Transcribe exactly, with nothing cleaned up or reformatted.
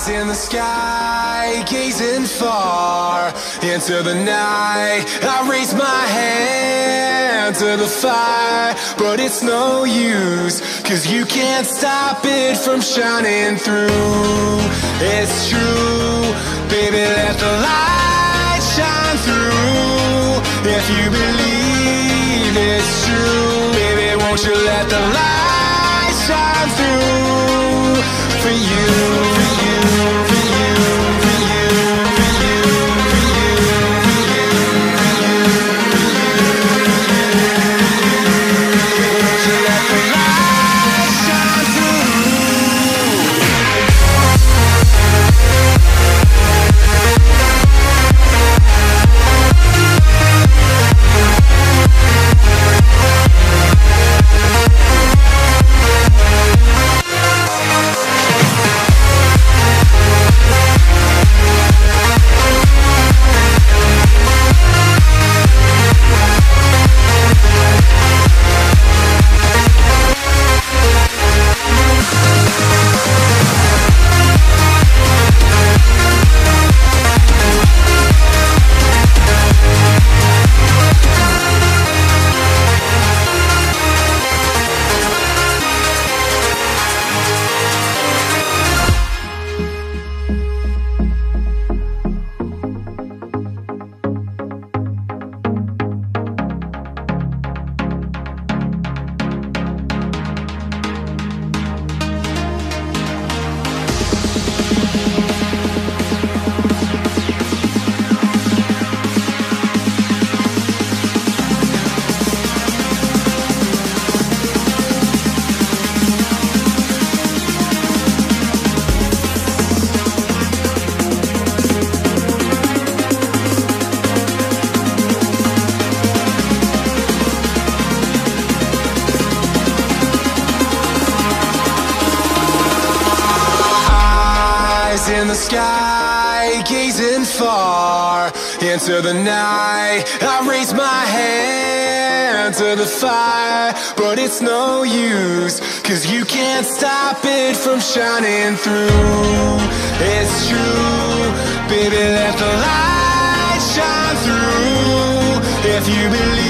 Eyes in the sky, gazing far into the night. I raise my hand to the fire, but it's no use, 'cause you can't stop it from shining through. It's true, baby, let the light shine through. If you believe it's true, baby, won't you let the light shine through for you, for you, for you, for you, for you, for you, for you, for you, won't you let the light shine through? In the sky, gazing far into the night. I raise my hand to the fire, but it's no use, 'cause you can't stop it from shining through. It's true, baby, let the light shine through. If you believe